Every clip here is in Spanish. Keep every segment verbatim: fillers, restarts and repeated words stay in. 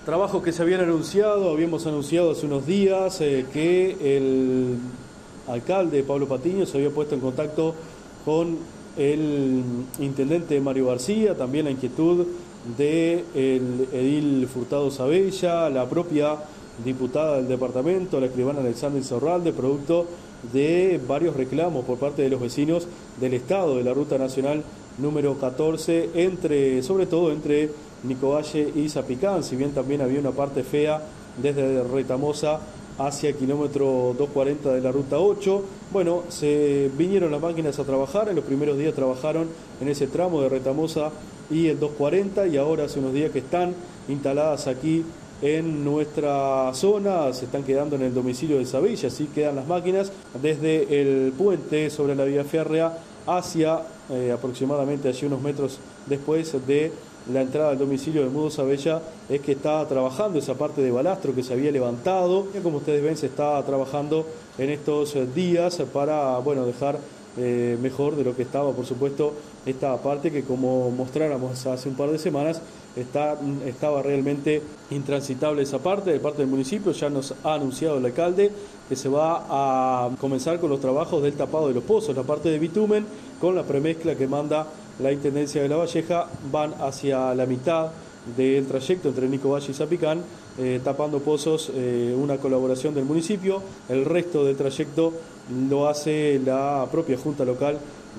Trabajos que se habían anunciado, habíamos anunciado hace unos días eh, que el alcalde Pablo Patiño se había puesto en contacto con el intendente Mario García, también la inquietud del edil Furtado Sabella, la propia diputada del departamento, la escribana Alexandra Insaurralde, producto de varios reclamos por parte de los vecinos del estado de la ruta nacional número catorce, entre, sobre todo entre Nicovalle y Zapicán, si bien también había una parte fea desde Retamosa hacia el kilómetro doscientos cuarenta de la ruta ocho. Bueno, se vinieron las máquinas a trabajar, en los primeros días trabajaron en ese tramo de Retamosa y el doscientos cuarenta, y ahora hace unos días que están instaladas aquí en nuestra zona, se están quedando en el domicilio de Sabella, así quedan las máquinas desde el puente sobre la vía férrea hacia eh, aproximadamente allí unos metros después de la entrada al domicilio de Mudo Sabella, es que está trabajando esa parte de balastro que se había levantado. Como ustedes ven, se está trabajando en estos días para, bueno, dejar eh, mejor de lo que estaba, por supuesto, esta parte que, como mostráramos hace un par de semanas, está, estaba realmente intransitable esa parte, de parte del municipio. Ya nos ha anunciado el alcalde que se va a comenzar con los trabajos del tapado de los pozos, la parte de bitumen, con la premezcla que manda la Intendencia de La Valleja, van hacia la mitad del trayecto entre Nicovalle y Zapicán, eh, tapando pozos, eh, una colaboración del municipio. El resto del trayecto lo hace la propia Junta Local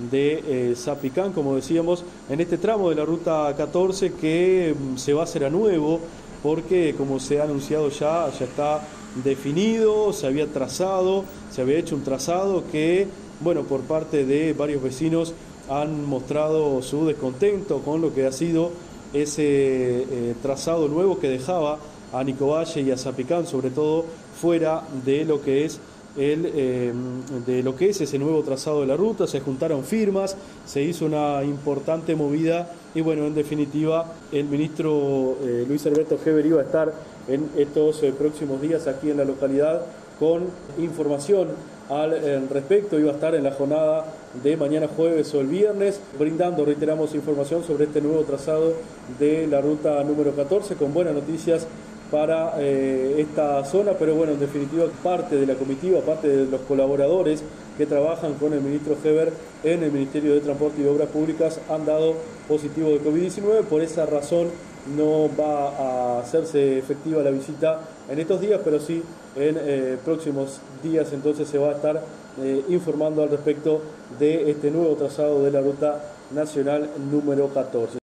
de eh, Zapicán, como decíamos, en este tramo de la ruta catorce que mm, se va a hacer a nuevo, porque como se ha anunciado ya, ya está definido, se había trazado, se había hecho un trazado que, bueno, por parte de varios vecinos han mostrado su descontento con lo que ha sido ese eh, trazado nuevo que dejaba a Nicovalle y a Zapicán, sobre todo, fuera de lo que es el, eh, de lo que es ese nuevo trazado de la ruta. Se juntaron firmas, se hizo una importante movida y, bueno, en definitiva, el ministro eh, Luis Alberto Heber iba a estar en estos eh, próximos días aquí en la localidad con información al eh, respecto. Iba a estar en la jornada de mañana jueves o el viernes, brindando, reiteramos, información sobre este nuevo trazado de la ruta número catorce, con buenas noticias para eh, esta zona. Pero bueno, en definitiva, parte de la comitiva, parte de los colaboradores que trabajan con el ministro Heber en el Ministerio de Transporte y Obras Públicas han dado positivo de COVID diecinueve. Por esa razón no va a hacerse efectiva la visita en estos días, pero sí en eh, próximos días. Entonces se va a estar eh, informando al respecto de este nuevo trazado de la ruta nacional número catorce.